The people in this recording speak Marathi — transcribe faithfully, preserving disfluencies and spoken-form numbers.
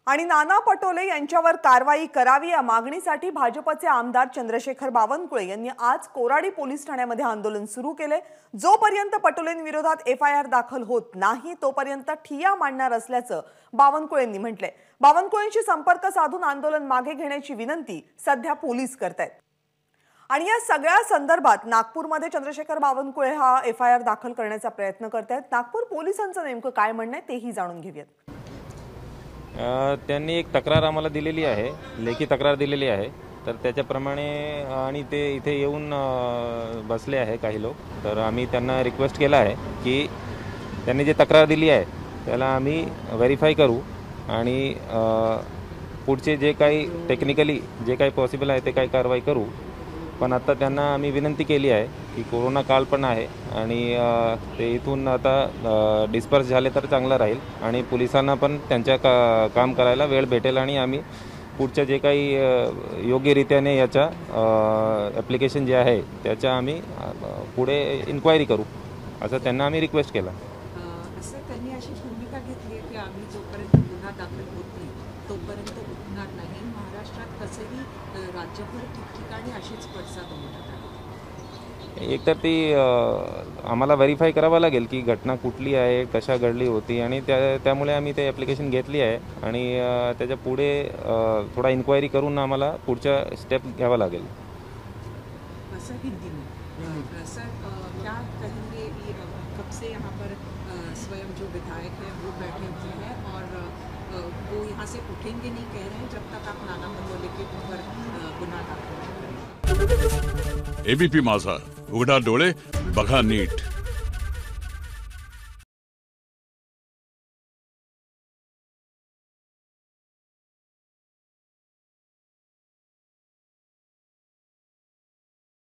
आणि नाना पटोले यांच्यावर कारवाई करावी या मागणीसाठी भाजपचे आमदार चंद्रशेखर बावनकुळे यांनी आज कोराडी पोलीस ठाण्यामध्ये आंदोलन सुरू केले। जोपर्यंत पटोलेंविरोधात एफ आय आर दाखल होत नाही तोपर्यंत ठिय्या मांडणार असल्याचं बावनकुळेंनी म्हटलंय। बावनकुळेंशी संपर्क साधून आंदोलन मागे घेण्याची विनंती सध्या पोलीस करतायत। आणि या सगळ्या संदर्भात नागपूरमध्ये चंद्रशेखर बावनकुळे हा एफ आय आर दाखल करण्याचा प्रयत्न करतायत। नागपूर पोलिसांचं नेमकं काय म्हणणं आहे तेही जाणून घेऊयात। त्यांनी एक तक्रार आम्हाला दिलेली आहे, लेखी तक्रार दिलेली आहे। तर त्याच्याप्रमाणे आणि ते इथे येऊन बसले आहे काही लोक। तर आम्ही त्यांना रिक्वेस्ट केला आहे की त्यांनी जे तक्रार दिली आहे त्याला आम्ही व्हेरीफाय करू आणि पुढचे जे काही टेक्निकली जे काही पॉसिबल आहे ते काही कारवाई करू। पण आता त्यांना आम्ही विनंती केली आहे की कोरोना काळ पण आहे आणि ते इथून आता डिस्पर्स झाले तर चांगलं राहील आणि पोलिसांना पण त्यांच्या का काम करायला वेळ भेटेल आणि आम्ही पुढच्या जे काही योग्यरित्याने याचा ॲप्लिकेशन जे आहे त्याच्या आम्ही पुढे इन्क्वायरी करू असं त्यांना आम्ही रिक्वेस्ट केला। असं त्यांनी अशी भूमिका घेतली आहे की आम्ही जोपर्यंत गुन्हा दाखल होत नाही तोपर्यंत उठणार नाही। महाराष्ट्रात कसंही राज्यभर ठिकठिकाणी अशीच पडसाद होतात आहे। एक तर ती आम्हाला व्हेरीफाय करावं लागेल की घटना कुठली आहे, कशा घडली होती आणि त्या त्यामुळे आम्ही ते ॲप्लिकेशन घेतली आहे आणि त्याच्या पुढे थोडा इन्क्वायरी करून आम्हाला पुढच्या स्टेप घ्यावा लागेल। सर हिंदी में सर क्या कहेंगे कि कब से यहाँ पर स्वयं जो विधायक हैं वो बैठे हुए हैं और वो यहाँ से उठेंगे नहीं कह रहे हैं जब तक आप नाना पटोले के ऊपर गुन्हा दाखल नहीं करें। एबीपी माझा, उघडा डोळे बघा नीट।